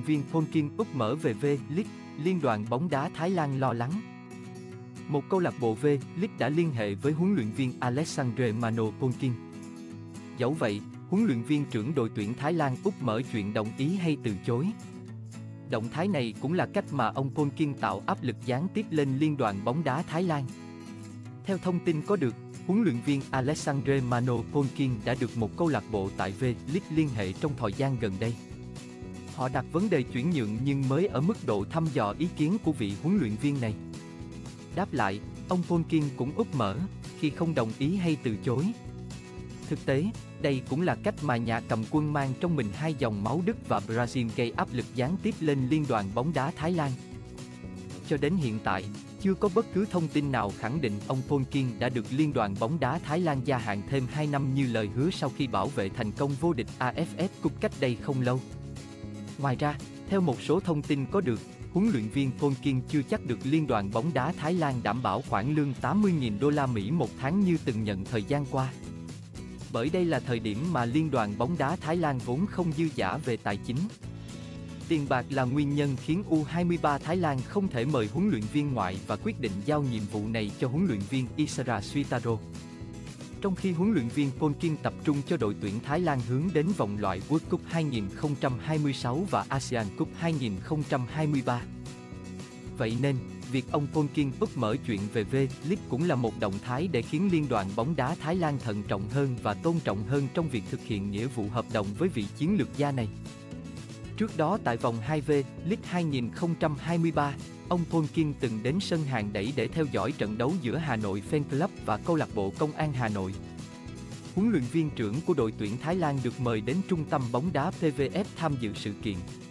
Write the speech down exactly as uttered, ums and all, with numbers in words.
viên Polking úp mở về V-League, Liên đoàn bóng đá Thái Lan lo lắng. Một câu lạc bộ V-League đã liên hệ với huấn luyện viên Alexandre Mano Polking. Dẫu vậy, huấn luyện viên trưởng đội tuyển Thái Lan úp mở chuyện đồng ý hay từ chối. Động thái này cũng là cách mà ông Polking tạo áp lực gián tiếp lên Liên đoàn bóng đá Thái Lan. Theo thông tin có được, huấn luyện viên Alexandre Mano Polking đã được một câu lạc bộ tại V-League liên hệ trong thời gian gần đây. Họ đặt vấn đề chuyển nhượng nhưng mới ở mức độ thăm dò ý kiến của vị huấn luyện viên này. Đáp lại, ông Polking cũng úp mở, khi không đồng ý hay từ chối. Thực tế, đây cũng là cách mà nhà cầm quân mang trong mình hai dòng máu Đức và Brazil gây áp lực gián tiếp lên Liên đoàn bóng đá Thái Lan. Cho đến hiện tại, chưa có bất cứ thông tin nào khẳng định ông Polking đã được Liên đoàn bóng đá Thái Lan gia hạn thêm hai năm như lời hứa sau khi bảo vệ thành công vô địch a ép ép Cup cách đây không lâu. Ngoài ra, theo một số thông tin có được, huấn luyện viên Polking chưa chắc được Liên đoàn bóng đá Thái Lan đảm bảo khoản lương tám mươi nghìn đô la Mỹ một tháng như từng nhận thời gian qua. Bởi đây là thời điểm mà Liên đoàn bóng đá Thái Lan vốn không dư dả về tài chính. Tiền bạc là nguyên nhân khiến U hai mươi ba Thái Lan không thể mời huấn luyện viên ngoại và quyết định giao nhiệm vụ này cho huấn luyện viên Isara Suitaro. Trong khi huấn luyện viên Polking tập trung cho đội tuyển Thái Lan hướng đến vòng loại World Cup hai không hai sáu và ASEAN Cup hai không hai ba. Vậy nên, việc ông Polking úp mở chuyện về V-League cũng là một động thái để khiến Liên đoàn bóng đá Thái Lan thận trọng hơn và tôn trọng hơn trong việc thực hiện nghĩa vụ hợp đồng với vị chiến lược gia này. Trước đó tại vòng hai V-League hai không hai ba, ông Polking từng đến sân Hàng Đẩy để theo dõi trận đấu giữa Hà Nội Fan Club và câu lạc bộ Công an Hà Nội. Huấn luyện viên trưởng của đội tuyển Thái Lan được mời đến trung tâm bóng đá pê vê ép tham dự sự kiện.